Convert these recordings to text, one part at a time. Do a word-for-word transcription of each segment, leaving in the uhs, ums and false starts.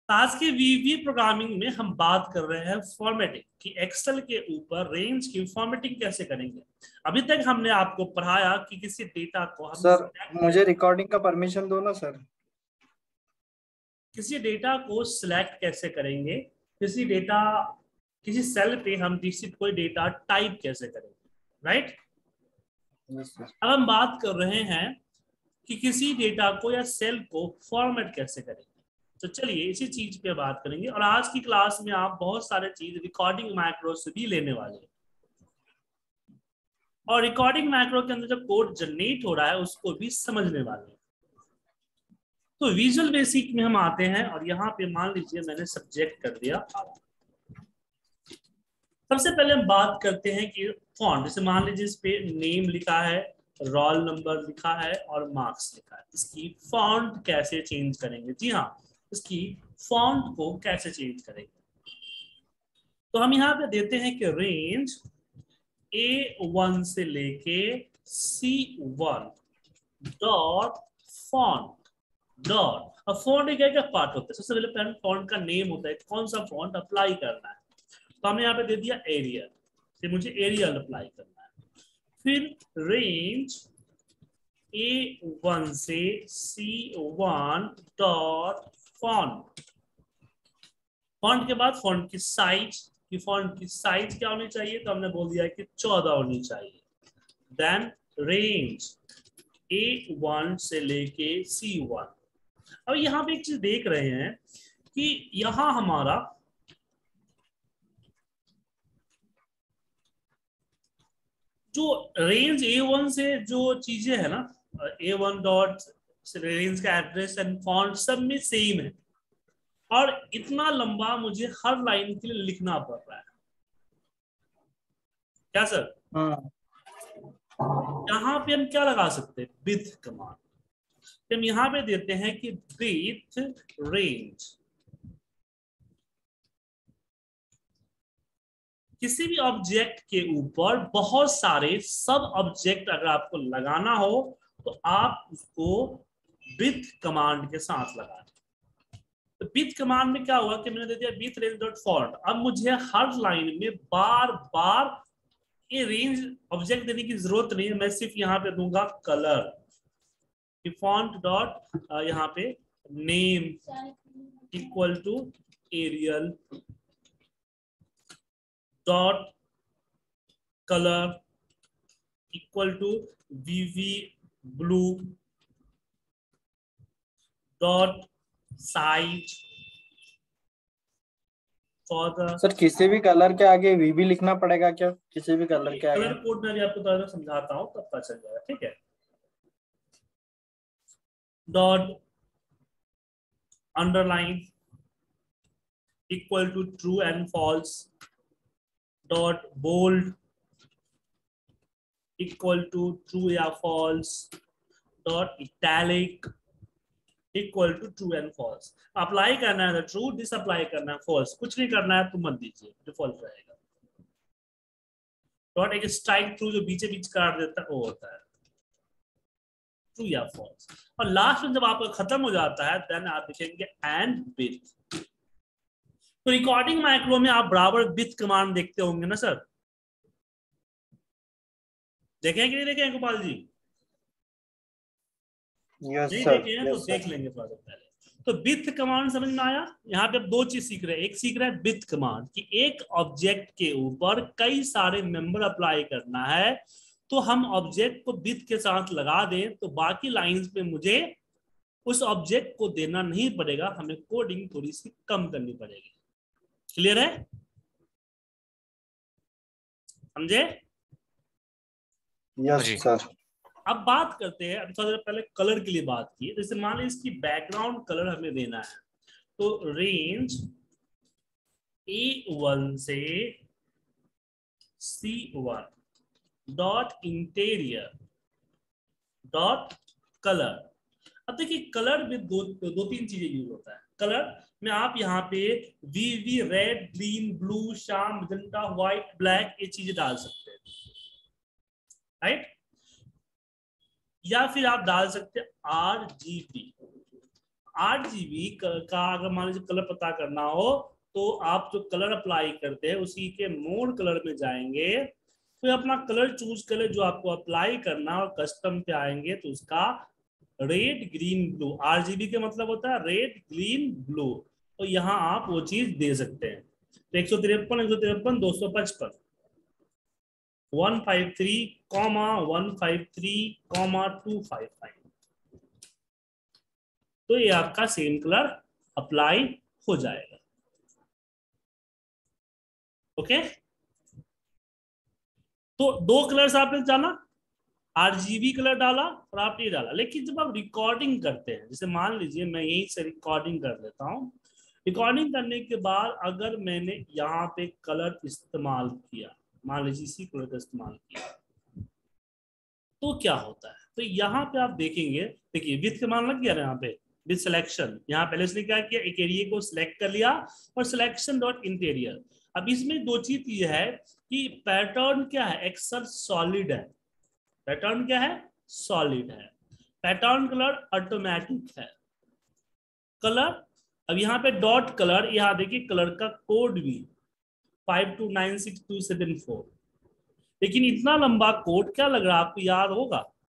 आज के वीवी प्रोग्रामिंग में हम बात कर रहे हैं फॉर्मेटिंग कि एक्सेल के ऊपर रेंज की फॉर्मेटिंग कैसे करेंगे। अभी तक हमने आपको पढ़ाया कि किसी डेटा को हम सर मुझे रिकॉर्डिंग का परमिशन दो ना सर। किसी डेटा को सिलेक्ट कैसे करेंगे, किसी डेटा किसी सेल पे हम किसी कोई डेटा टाइप कैसे करेंगे, राइट। अब हम बात कर रहे हैं कि किसी डेटा को या सेल को फॉर्मेट कैसे करेंगे। तो चलिए इसी चीज पे बात करेंगे और आज की क्लास में आप बहुत सारे चीज रिकॉर्डिंग मैक्रो से भी लेने वाले हैं और रिकॉर्डिंग मैक्रो के अंदर जो कोड जनरेट हो रहा है उसको भी समझने वाले हैं। तो विजुअल बेसिक में हम आते हैं और यहाँ पे मान लीजिए मैंने सब्जेक्ट कर दिया। सबसे पहले हम बात करते हैं कि फॉन्ट, जैसे मान लीजिए इस पे नेम लिखा है, रोल नंबर लिखा है और मार्क्स लिखा है, इसकी फॉन्ट कैसे चेंज करेंगे। जी हाँ, इसकी फॉन्ट को कैसे चेंज करेंगे। तो हम यहाँ पे देते हैं कि रेंज ए वन से लेके C one dot font dot. अब फॉन्ट क्या क्या पार्ट होता है। सबसे पहले फॉन्ट का नेम होता है, कौन सा फॉन्ट अप्लाई करना है, तो हमने यहाँ पे दे दिया एरियल, फिर मुझे एरियल अप्लाई करना है। फिर रेंज ए वन से C one dot font. Font के बाद फॉन्ट की साइज, कि फॉन्ट की साइज क्या होनी चाहिए, तो हमने बोल दिया कि चौदह होनी चाहिए। देन रेंज ए वन से लेके सी वन। अब यहाँ पे एक चीज देख रहे हैं कि यहां हमारा जो रेंज ए वन से जो चीजें है ना, ए वन डॉट रेंज का एड्रेस एंड फॉन्ट सब में सेम है और इतना लंबा मुझे हर लाइन के लिए लिखना पड़ रहा है। क्या सर? हाँ। यहाँ पे हम क्या लगा सकते हैं, विथ कमांड। हम यहाँ पे देते हैं कि विथ रेंज। किसी भी ऑब्जेक्ट के ऊपर बहुत सारे सब ऑब्जेक्ट अगर आपको लगाना हो तो आप उसको विथ कमांड के साथ लगा दें। तो विथ कमांड में क्या हुआ कि मैंने दे दिया विथ रेंज डॉट फॉन्ट। अब मुझे हर लाइन में बार बार ये रेंज ऑब्जेक्ट देने की जरूरत नहीं है, मैं सिर्फ यहाँ पे दूंगा कलर, फॉन्ट डॉट यहाँ पे name equal to Arial dot colour equal to VV blue dot size for the. Sir किसी भी कलर के आगे वीबी लिखना पड़ेगा क्या? किसी भी कलर के आगे कलर कोड में अभी आपको थोड़ा सा समझाता हूँ तब पता चल जाएगा, ठीक है। Dot underline equal to true and false dot bold equal to true या false dot italic equal to true and false. Apply करना है ट्रू, डिसअप्लाई करना है फॉल्स, कुछ नहीं करना है तो मत दीजिए, डिफॉल्ट रहेगा। डॉट एक स्ट्राइक थ्रू जो बीचे बीच काट देता है वो होता है ट्रू या फॉल्स। और लास्ट में जब आपका खत्म हो जाता है देन आप लिखेंगे एंड विथ। तो रिकॉर्डिंग माइक्रो में आप बराबर विथ कमांड देखते होंगे ना सर, देखें कि नहीं देखें गोपाल जी? यस नहीं सर, देखे हैं तो यस देख सर। लेंगे थोड़ा सा पहले। तो विथ कमांड समझ में आया। यहाँ पे अब दो चीज सीख रहे हैं, एक सीख रहे हैं विथ कमांड कि एक ऑब्जेक्ट के ऊपर कई सारे मेंबर अप्लाई करना है तो हम ऑब्जेक्ट को विथ के साथ लगा दें तो बाकी लाइंस पे मुझे उस ऑब्जेक्ट को देना नहीं पड़ेगा, हमें कोडिंग थोड़ी सी कम करनी पड़ेगी। क्लियर है? समझे? Yes sir. अब बात करते हैं, अभी थोड़ा देर पहले कलर के लिए बात की, जैसे मान लीजिए इसकी बैकग्राउंड कलर हमें देना है तो रेंज ए वन से C one dot interior dot colour. अब देखिए कलर में दो दो तीन चीजें यूज होता है। कलर में आप यहाँ पे V V red green blue शाम मजेंटा व्हाइट ब्लैक ये चीजें डाल सकते हैं, राइट। या फिर आप डाल सकते हैं आर जी बी। आरजीबी का अगर मान लीजिए कलर पता करना हो तो आप जो कलर अप्लाई करते हैं उसी के मोड कलर में जाएंगे, फिर अपना कलर चूज करें जो आपको अप्लाई करना, और कस्टम पे आएंगे तो उसका रेड ग्रीन ब्लू, आरजीबी का मतलब होता है रेड ग्रीन ब्लू, तो यहाँ आप वो चीज दे सकते हैं। तो एक सौ तिरपन एक सौ तिरपन दो सौ पचपन one five three comma one five three comma two five five, तो ये आपका सेम कलर अप्लाई हो जाएगा। ओके, तो दो कलर्स आपने जाना, आरजीबी कलर डाला और आपने डाला। लेकिन जब आप रिकॉर्डिंग करते हैं, जैसे मान लीजिए मैं यहीं से रिकॉर्डिंग कर लेता हूं, रिकॉर्डिंग करने के बाद अगर मैंने यहाँ पे कलर इस्तेमाल किया, मान लीजिए इसी कलर का इस्तेमाल किया, तो क्या होता है? तो यहाँ पे आप देखेंगे, देखिए विथ का मान लग गया ना यहाँ पे, विथ सिलेक्शन। यहाँ पहले इसने क्या किया, एक एरिया को सिलेक्ट कर लिया और सिलेक्शन डॉट इंटीरियर। अब इसमें दो चीज ये है कि पैटर्न क्या है, एक्सर सॉलिड है, पैटर्न क्या है, सॉलिड है, पैटर्न कलर ऑटोमेटिक है, कलर। अब यहाँ पे डॉट कलर, यहाँ देखिए कलर का कोड भी five two nine six two seven four, लेकिन इतना लंबा कोड क्या लग रहा है आपको, याद होगा?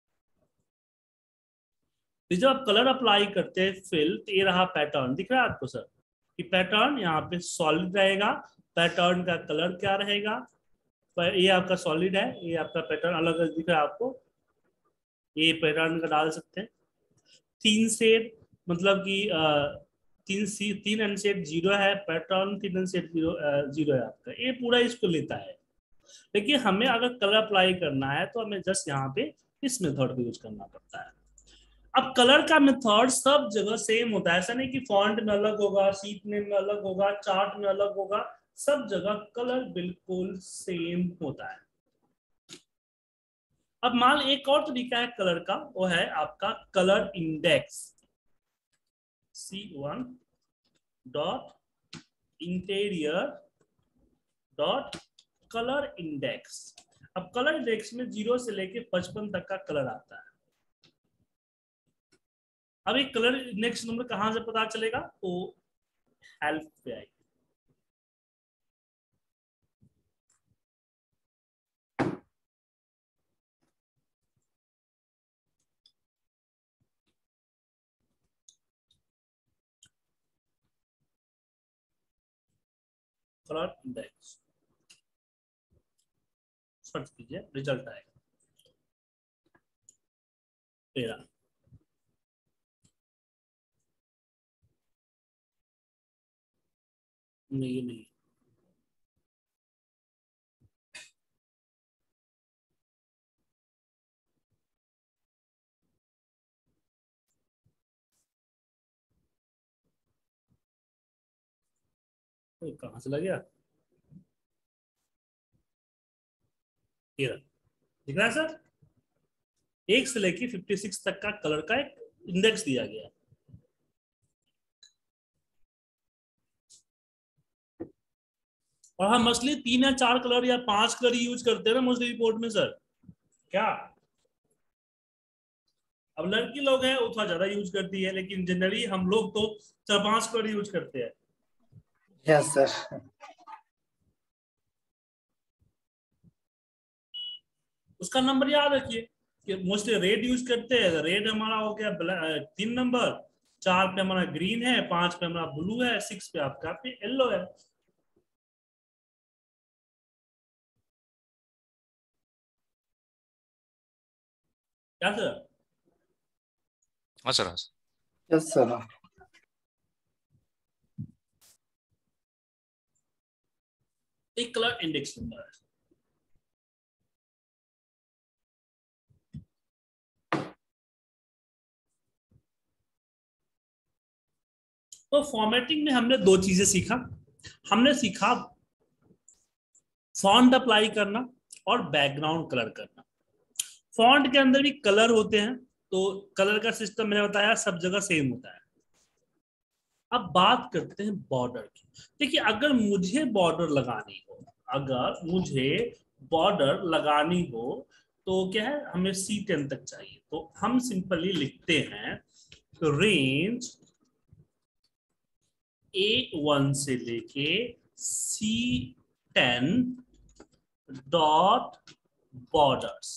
तो जब आप कलर अप्लाई करते हैं फिल, तो ये रहा पैटर्न, दिख रहा है आपको सर कि पैटर्न यहाँ पे सॉलिड रहेगा, पैटर्न का कलर क्या रहेगा, ये आपका सॉलिड है, ये आपका पैटर्न अलग अलग दिख रहा है आपको, ये पैटर्न का डाल सकते हैं। तीन सेट मतलब कि तीन सी तीन अनसेट जीरो है, पैटर्न तीन अनसेट जीरो जीरो है आपका, ये पूरा इसको लेता है। लेकिन हमें अगर कलर अप्लाई करना है तो हमें जस्ट यहाँ पे इस मेथड को यूज करना पड़ता है। अब कलर का मेथड सब जगह सेम होता है, ऐसा नहीं कि फॉन्ट में अलग होगा, शीट नेम में अलग होगा, चार्ट में अलग होगा, सब जगह कलर बिल्कुल सेम होता है। अब मान एक और तरीका है कलर का, वो है आपका colour index, C one dot interior dot colour index. अब कलर इंडेक्स में जीरो से लेके पचपन तक का कलर आता है। अब एक कलर इंडेक्स नंबर कहां से पता चलेगा, तो हेल्प पे आएगी, कलर इंडेक्स सर्च कीजिए, रिजल्ट आएगा तेरह। नहीं ये नहीं, तो कहां से लग गया, तेरह दिख रहा है सर, एक से लेके फिफ्टी सिक्स तक का कलर का एक इंडेक्स दिया गया। और हम मोस्टली तीन या चार कलर या पांच कलर यूज करते हैं ना मोस्टली रिपोर्ट में सर, क्या? अब लड़की लोग हैं वो थोड़ा ज्यादा यूज करती है, लेकिन जनरली हम लोग तो चार पांच कलर यूज करते हैं। Yes sir. उसका नंबर याद रखिए कि मोस्टली रेड यूज करते हैं, रेड हमारा हो गया तीन नंबर, चार पे हमारा ग्रीन है, पांच पे हमारा ब्लू है, सिक्स पे आपका पे येलो है। क्या सर? हाँ सर। Yes sir. एक कलर इंडेक्स नंबर है। तो फॉर्मेटिंग में हमने दो चीजें सीखा, हमने सीखा फॉन्ट अप्लाई करना और बैकग्राउंड कलर करना। फॉन्ट के अंदर भी कलर होते हैं, तो कलर का सिस्टम मैंने बताया सब जगह सेम होता है। अब बात करते हैं बॉर्डर की। देखिए अगर मुझे बॉर्डर लगानी हो, अगर मुझे बॉर्डर लगानी हो तो क्या है, हमें सी टेन तक चाहिए, तो हम सिंपली लिखते हैं रेंज ए वन से लेके C ten dot borders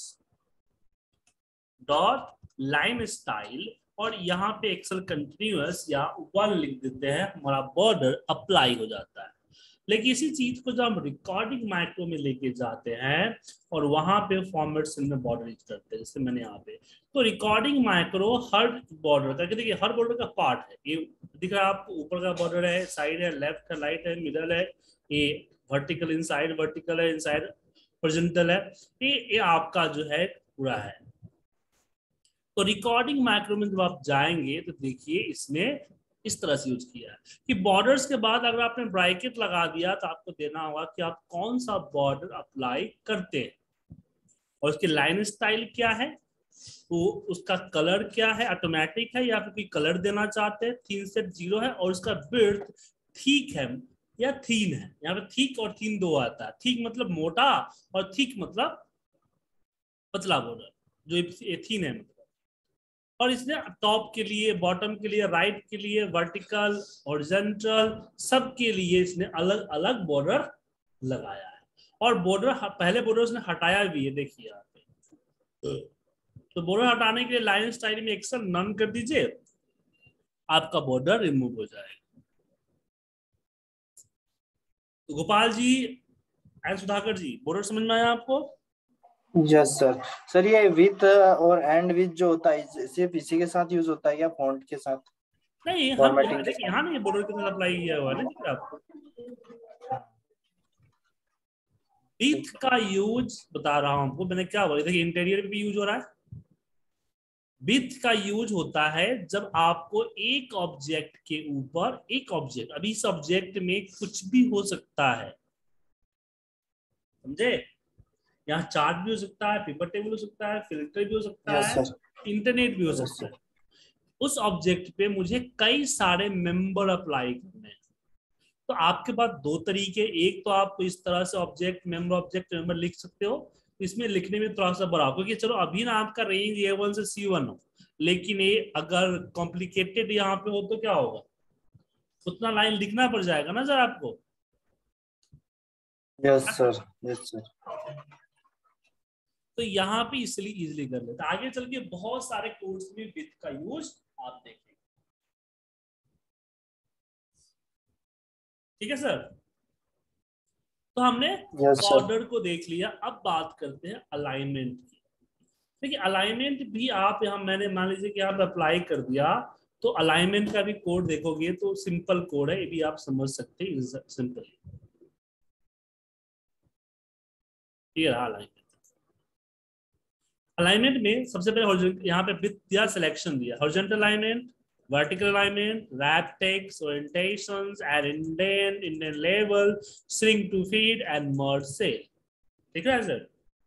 dot line style, और यहाँ पे एक्सेल कंटिन्यूअस या वन लिख देते हैं, हमारा बॉर्डर अप्लाई हो जाता है। लेकिन इसी चीज को जब हम रिकॉर्डिंग माइक्रो में लेके जाते हैं और वहां पे फॉर्मेट सेल में बॉर्डर यूज करते हैं, जैसे मैंने यहाँ पे, तो रिकॉर्डिंग माइक्रो हर बॉर्डर का, देखिए हर बॉर्डर का पार्ट है, ये दिख रहा है आपको, ऊपर का बॉर्डर है, साइड है, लेफ्ट है, राइट है, मिडल है, ये वर्टिकल इनसाइड, वर्टिकल है इनसाइड, हॉरिजॉन्टल है, ये ये आपका जो है पूरा है। तो रिकॉर्डिंग माइक्रो में जब आप जाएंगे तो देखिए इसने इस तरह से यूज किया है कि बॉर्डर्स के बाद अगर आपने ब्रैकेट लगा दिया तो आपको देना होगा कि आप कौन सा बॉर्डर अप्लाई करते हैं और उसकी लाइन स्टाइल क्या है, तो उसका कलर क्या है, ऑटोमेटिक है या फिर कोई कलर देना चाहते हैं, थीन सेट जीरो है, और उसका विड्थ ठीक है या थीन है। यहाँ पे थिक और थीन दो आता है, थिक मतलब मोटा और थिक मतलब पतला बॉर्डर, जो ये थीन है मतलब। और इसने टॉप के लिए, बॉटम के लिए, राइट के लिए, वर्टिकल, हॉरिजॉन्टल, सब के लिए इसने अलग अलग बॉर्डर लगाया है। और बॉर्डर पहले बॉर्डर उसने हटाया भी है, देखिए यहाँ पे। तो बॉर्डर हटाने के लिए लाइन स्टाइल में एक्सेल नन कर दीजिए, आपका बॉर्डर रिमूव हो जाएगा। तो गोपाल जी एंड सुधाकर जी, बॉर्डर समझ में आया आपको? Yes sir. सर ये विथ और एंड विथ जो होता है सिर्फ इसी के साथ यूज होता है या फॉन्ट के साथ? नहीं, हर बॉर्डर, देखिए यहाँ नहीं बॉर्डर के साथ अप्लाई किया हुआ है ना आपको। विथ का यूज बता रहा हूं आपको, मैंने क्या बोला, देखिए इंटीरियर भी यूज हो रहा है। विथ का यूज होता है जब आपको एक ऑब्जेक्ट के ऊपर एक ऑब्जेक्ट, अभी इस ऑब्जेक्ट में कुछ भी हो सकता है, समझे? यहाँ चार्ट भी हो सकता है, पेपर टेबल हो सकता है, फिल्टर भी हो सकता है, इंटरनेट भी हो सकता है। उस ऑब्जेक्ट पे मुझे कई सारे मेंबर अप्लाई करने हैं, तो आपके पास दो तरीके, एक तो आप इस तरह से ऑब्जेक्ट मेंबर ऑब्जेक्ट मेंबर लिख सकते हो, इसमें लिखने में थोड़ा सा बड़ा, क्योंकि चलो अभी ना आपका रेंज ए वन से सी वन हो, लेकिन ये अगर कॉम्प्लिकेटेड यहाँ पे हो तो क्या होगा, उतना लाइन लिखना पड़ जाएगा ना सर आपको। Yes sir, yes sir. तो यहाँ पे इसलिए इजिली कर लेते, आगे चल के बहुत सारे कोर्स में विथ का यूज आप देखेंगे। ठीक है सर, तो हमने बॉर्डर को देख लिया, अब बात करते हैं अलाइनमेंट की। देखिए अलाइनमेंट भी आप यहाँ, मैंने मान लीजिए कि आप अप्लाई कर दिया, तो अलाइनमेंट का भी कोड देखोगे तो सिंपल कोड है, ये भी आप समझ सकते हैं सिंपली। ये रहा अलाइनमेंट। अलाइनमेंट में सबसे पहले यहाँ पे विथ दिया, सिलेक्शन दिया, horizontal alignment, vertical alignment, wrap text, orientations, add indent, indent label, shrink to fit and merge cell। ठीक है सर,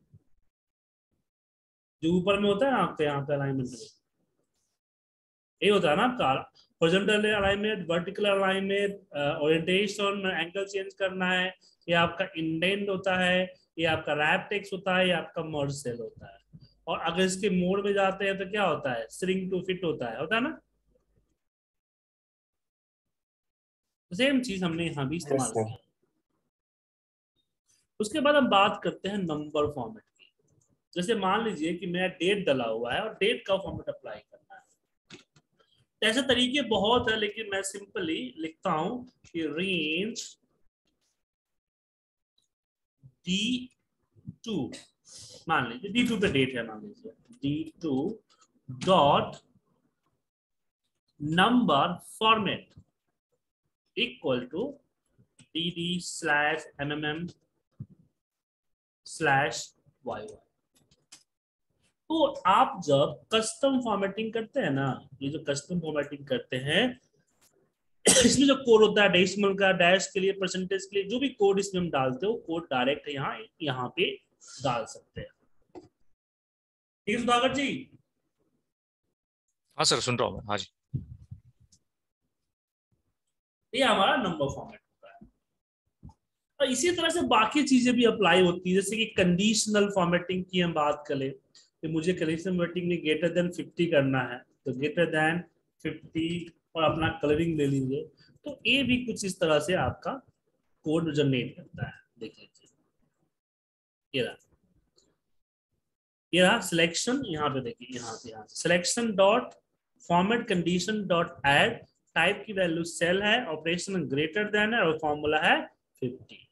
जो ऊपर में होता है आपके यहाँ पे अलाइनमेंट में ये होता है ना आपका horizontal alignment, vertical alignment, orientation, angle change करना है, ये आपका इंडेंट होता है, ये आपका रैप टेक्स्ट होता है, ये आपका मर्ज सेल होता है। और अगर इसके मोड में जाते हैं तो क्या होता है, श्रिंक टू फिट होता है, होता है ना। सेम चीज हमने यहाँ भी इस्तेमाल yes, किया। उसके बाद हम बात करते हैं नंबर फॉर्मेट की। जैसे मान लीजिए कि मेरा डेट डला हुआ है और डेट का फॉर्मेट अप्लाई करना है, ऐसे तरीके बहुत है, लेकिन मैं सिंपली लिखता हूं कि रेंज डी टू, मान लीजिए डी टू पे डेट है, मान लीजिए D two dot number format equal to D D slash M M M slash Y Y. तो आप जब कस्टम फॉर्मेटिंग करते हैं ना, ये जो कस्टम फॉर्मेटिंग करते हैं इसमें जो कोड होता है डेसिमल का, डैश के लिए, परसेंटेज के लिए, जो भी कोड इसमें हम डालते हो, कोड डायरेक्ट यहाँ यहाँ पे डाल सकते हैं। ठीक है सुधाकर जी? हाँ सर, सुन रहा हूँ मैं। हाँ जी, ये हमारा नंबर फॉर्मेट होता है। और इसी तरह से बाकी चीजें भी अप्लाई होती है, जैसे कि कंडीशनल फॉर्मेटिंग की हम बात करें कि मुझे कंडीशनल फॉर्मेटिंग में ग्रेटर देन फिफ्टी करना है, तो ग्रेटर देन फिफ्टी और अपना कलरिंग ले लीजिए। तो ये भी कुछ इस तरह से आपका कोड जनरेट करता है। देख लीजिए, ये रहा ये रहा सिलेक्शन। यहाँ पे देखिए, यहाँ पे यहाँ selection dot format condition dot add, type की वैल्यू सेल है, ऑपरेशन ग्रेटर देन है और फॉर्मूला है फिफ्टी।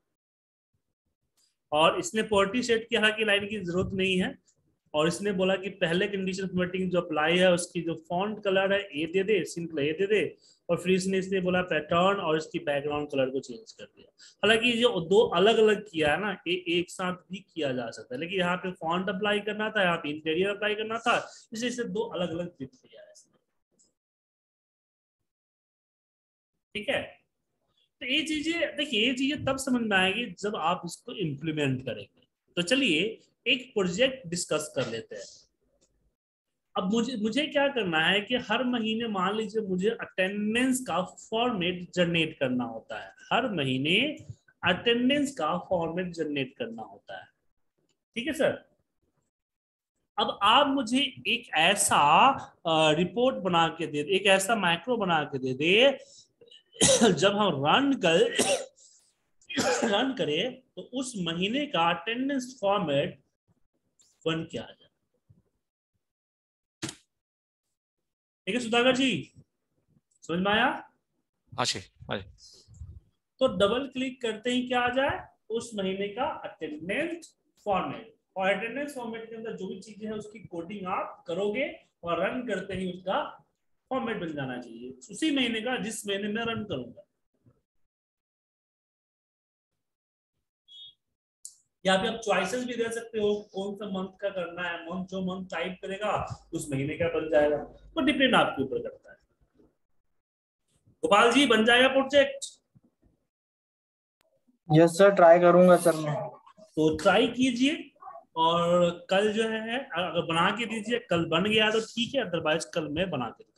और इसने प्रॉपर्टी सेट किया कि लाइन की जरूरत नहीं है, और इसने बोला कि पहले कंडीशन फॉर्मेटिंग जो अप्लाई है उसकी जो फॉन्ट कलर है ए दे दे, सिंपल ए दे दे, और फिर इसने इसने बोला पैटर्न और इसकी बैकग्राउंड कलर को चेंज कर दिया। हालांकि जो दो अलग अलग किया है ना, ये एक साथ भी किया जा सकता है, लेकिन यहाँ पे फॉन्ट अप्लाई करना था, यहाँ पे इंटीरियर अप्लाई करना था, इसलिए इसे दो अलग अलग ट्रिप किया है। ठीक है, तो ये चीजें देखिए, ये चीजें तब समझ में आएगी जब आप इसको इम्प्लीमेंट करेंगे। तो चलिए एक प्रोजेक्ट डिस्कस कर लेते हैं। अब मुझे मुझे क्या करना है कि हर महीने मान लीजिए मुझे अटेंडेंस का फॉर्मेट जनरेट करना होता है, हर महीने अटेंडेंस का फॉर्मेट जनरेट करना होता है। ठीक है सर। अब आप मुझे एक ऐसा रिपोर्ट बना के दे, एक ऐसा मैक्रो बना के दे दे जब हम रन कर रन करें तो उस महीने का अटेंडेंस फॉर्मेट बन के आ जाए। ठीक है सुधाकर जी, समझ में आया? हाँ जी, हाँ जी। तो डबल क्लिक करते ही क्या आ जाए, उस महीने का अटेंडेंस फॉर्मेट, और अटेंडेंस फॉर्मेट के अंदर जो भी चीजें हैं उसकी कोडिंग आप करोगे और रन करते ही उसका फॉर्मेट बन जाना चाहिए उसी महीने का जिस महीने में रन करूंगा। यहाँ पे आप चॉइसेस भी दे सकते हो, कौन सा मंथ का करना है, मंथ जो मंथ टाइप करेगा उस महीने का बन जाएगा, तो डिपेंड आपके ऊपर करता है। गोपाल जी बन जाएगा प्रोजेक्ट? यस सर, ट्राई करूंगा सर मैं। तो ट्राई कीजिए, और कल जो है अगर बना के दीजिए, कल बन गया तो ठीक है, अदरवाइज कल मैं बना के